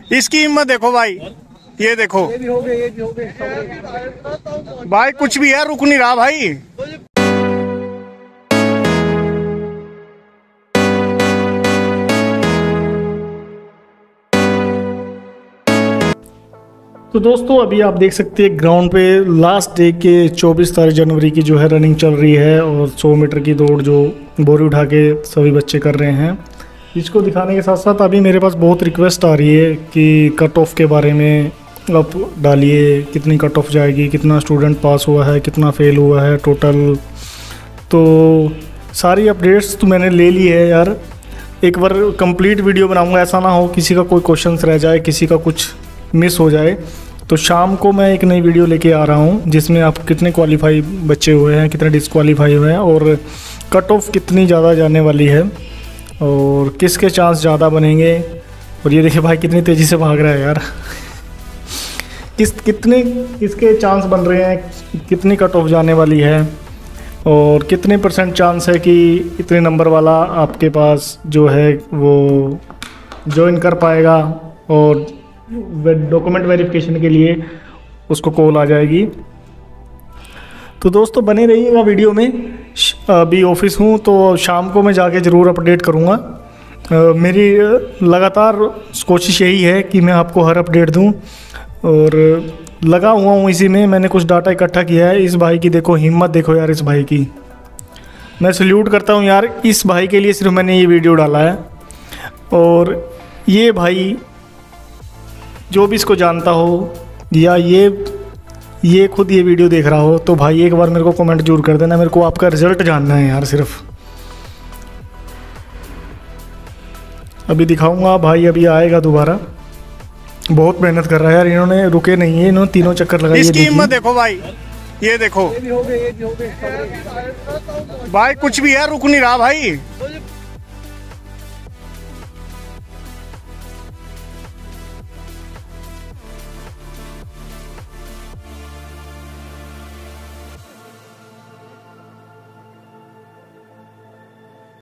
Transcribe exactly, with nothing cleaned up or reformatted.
इसकी हिम्मत देखो भाई, ये देखो ये भी हो गए, ये भी हो गए भाई, कुछ भी है, रुक नहीं रहा भाई। तो दोस्तों अभी आप देख सकते हैं ग्राउंड पे लास्ट डे के चौबीस तारीख जनवरी की जो है रनिंग चल रही है और सौ मीटर की दौड़ जो बोरी उठा के सभी बच्चे कर रहे हैं। इसको दिखाने के साथ साथ अभी मेरे पास बहुत रिक्वेस्ट आ रही है कि कट ऑफ के बारे में आप डालिए, कितनी कट ऑफ जाएगी, कितना स्टूडेंट पास हुआ है, कितना फेल हुआ है टोटल। तो सारी अपडेट्स तो मैंने ले ली है यार, एक बार कंप्लीट वीडियो बनाऊंगा, ऐसा ना हो किसी का कोई क्वेश्चन रह जाए, किसी का कुछ मिस हो जाए। तो शाम को मैं एक नई वीडियो लेके आ रहा हूँ जिसमें आप कितने क्वालिफाई बच्चे हुए हैं, कितने डिसक्वालीफाई हुए हैं और कट ऑफ कितनी ज़्यादा जाने वाली है और किसके चांस ज़्यादा बनेंगे। और ये देखिए भाई कितनी तेज़ी से भाग रहा है यार किस कितने किसके चांस बन रहे हैं, कितनी कट ऑफ जाने वाली है और कितने परसेंट चांस है कि इतने नंबर वाला आपके पास जो है वो ज्वाइन कर पाएगा और डॉक्यूमेंट वेरिफिकेशन के लिए उसको कॉल आ जाएगी। तो दोस्तों बने रहिएगा वीडियो में। अभी ऑफिस हूँ तो शाम को मैं जाके ज़रूर अपडेट करूँगा। मेरी लगातार कोशिश यही है कि मैं आपको हर अपडेट दूँ और लगा हुआ हूँ इसी में। मैंने कुछ डाटा इकट्ठा किया है। इस भाई की देखो हिम्मत, देखो यार इस भाई की, मैं सल्यूट करता हूँ यार। इस भाई के लिए सिर्फ मैंने ये वीडियो डाला है और ये भाई जो भी इसको जानता हो या ये ये खुद ये वीडियो देख रहा हो तो भाई एक बार मेरे को कमेंट जरूर कर देना। मेरे को आपका रिज़ल्ट जानना है यार सिर्फ। अभी दिखाऊंगा भाई, अभी आएगा दोबारा। बहुत मेहनत कर रहा है यार, इन्होंने रुके नहीं है, इन्होंने तीनों चक्कर लगाए। इसकी हिम्मत देखो भाई, ये देखो ये भी हो गए, ये भी हो गए भाई, कुछ भी है, रुक नहीं रहा भाई।